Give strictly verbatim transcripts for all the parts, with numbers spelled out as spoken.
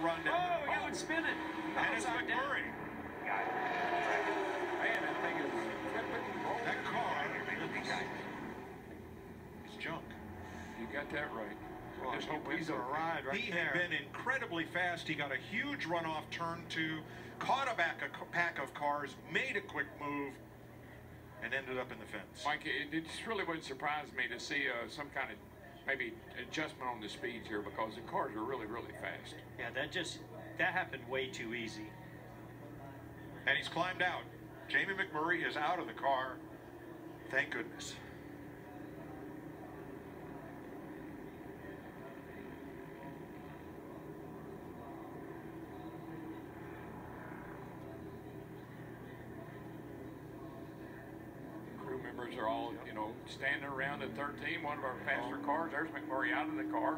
run down. Oh, got one spinning. And it's McMurray. Man, that thing is flipping. That car is junk. You got that right. Well, Just he hope went he's for a a ride right He there. had been incredibly fast. He got a huge runoff turn two, caught a back a pack of cars, made a quick move, and ended up in the fence. Mike, it, it just really wouldn't surprise me to see uh, some kind of maybe adjustment on the speeds here, because the cars are really, really fast. Yeah, that just, that happened way too easy. And he's climbed out. Jamie McMurray is out of the car. Thank goodness. Crew members are all, you know, standing around at thirteen, one of our faster cars. There's McMurray out of the car.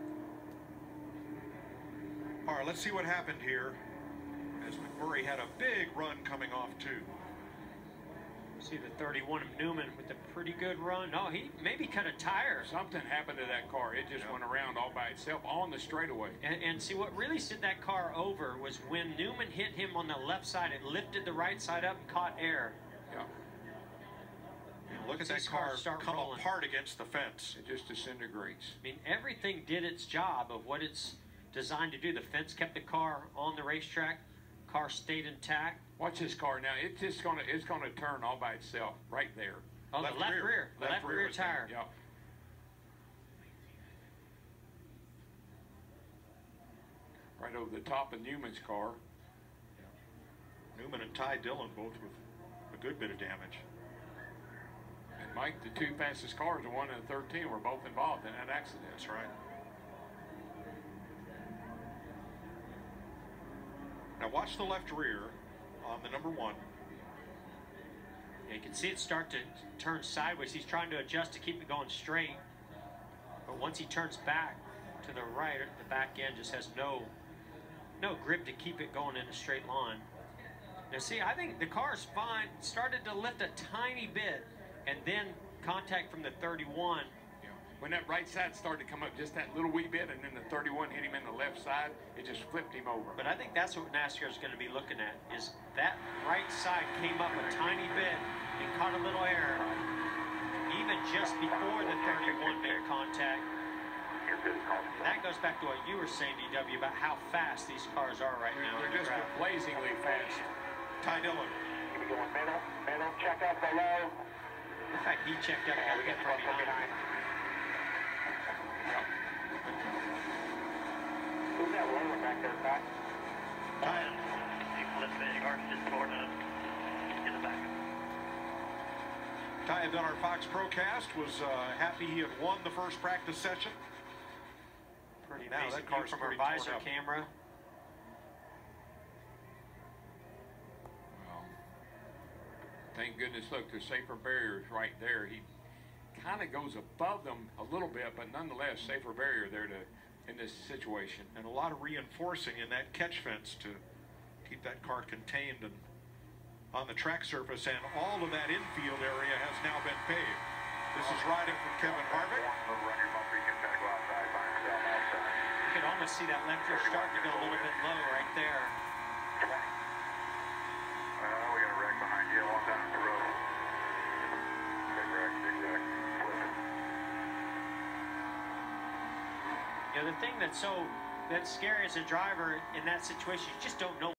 All right, let's see what happened here, as McMurray had a big run coming off too. See the thirty-one of Newman with a pretty good run. No, he maybe cut a tire. Something happened to that car. It just Yeah. went around all by itself on the straightaway. And, and see, what really sent that car over was when Newman hit him on the left side, it lifted the right side up and caught air. Yeah, And look at that These car cars start come rolling. apart against the fence. it just disintegrates. I mean, everything did its job of what it's designed to do. The fence kept the car on the racetrack. Car stayed intact. Watch this car now. It's just gonna it's gonna turn all by itself right there. Oh, Left the left rear. rear. The Left left, rear rear, was down. tire. Yeah. Right over the top of Newman's car. Newman and Ty Dillon both with a good bit of damage. And Mike, the two fastest cars, the one and the thirteen, were both involved in that accident. That's right. Now watch the left rear on the number one. Yeah, you can see it start to turn sideways. He's trying to adjust to keep it going straight. But once he turns back to the right, the back end just has no no grip to keep it going in a straight line. Now see, I think the car's fine. Started to lift a tiny bit, and then contact from the thirty-one. Yeah. When that right side started to come up just that little wee bit, and then the thirty-one hit him in the left side, it just flipped him over. But I think that's what NASCAR is going to be looking at, is that right side came up a tiny bit and caught a little air, even just before the thirty-one made contact. And that goes back to what you were saying, D W, about how fast these cars are right now. They're just blazingly fast. Ty Dillon. Going middle, middle, check up below. In fact, he checked up and got from behind. Who's that lower back there, Pat? Ty, In the back. Ty had done our Fox Procast, was uh, happy he had won the first practice session. Pretty Now amazing that car's view from our pretty torn visor up. camera. Well, thank goodness, look, there's safer barriers right there. He kind of goes above them a little bit, but nonetheless, safer barrier there to in this situation. And a lot of reinforcing in that catch fence to keep that car contained and on the track surface, and all of that infield area has now been paved. This is riding from Kevin Harvick. You can almost see that left rear starting to go a little bit low right there. Uh, we got a wreck behind you, all down the road. Big wreck, big wreck. Flipping. You know, the thing that's so that's scary as a driver in that situation, you just don't know